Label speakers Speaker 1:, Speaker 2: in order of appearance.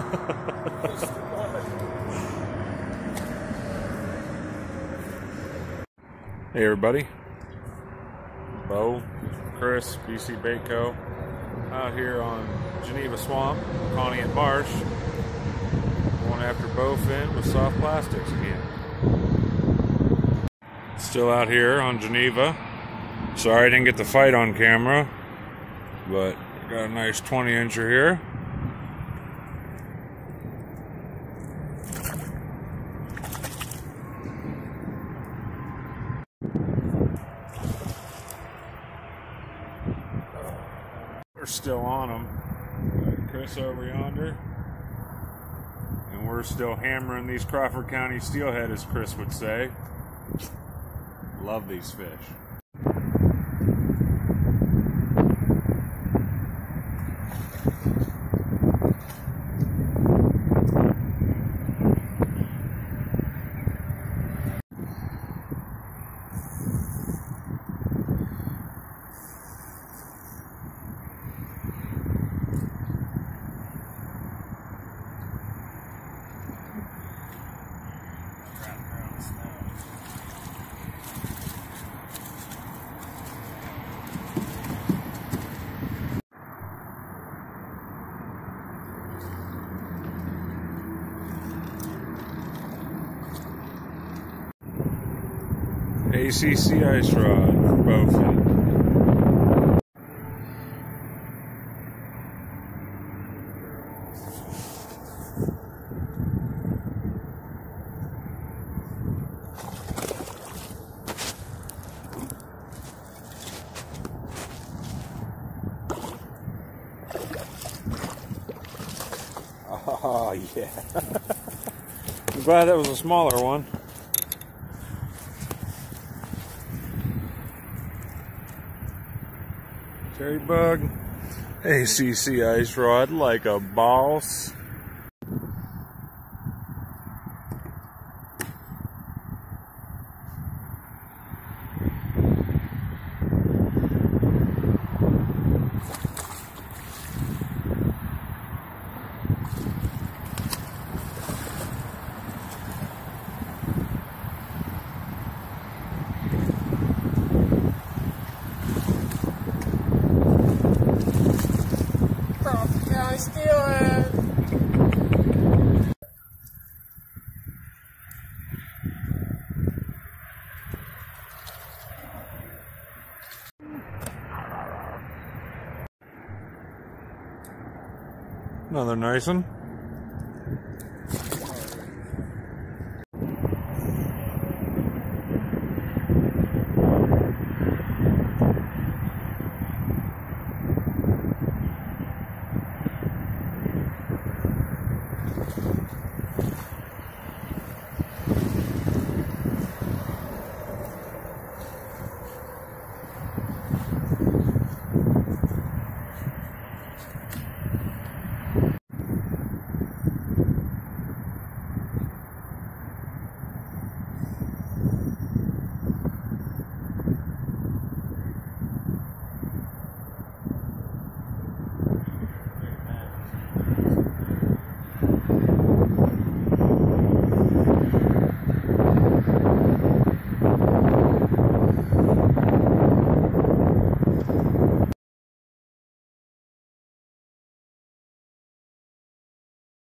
Speaker 1: Hey everybody, Bo, Chris, BC Bait Co. Out here on Geneva Swamp, Conneaut Marsh, going after bowfin with soft plastics again. Still out here on Geneva. Sorry I didn't get the fight on camera, but got a nice 20-incher here. We're still on them. Chris over yonder. And we're still hammering these Crawford County steelhead, as Chris would say. Love these fish. ACC ice rod for Bowfin. Oh yeah. I'm glad that was a smaller one. Cherry bug, ACC ice rod like a boss.
Speaker 2: Steelhead.
Speaker 1: Another nice one.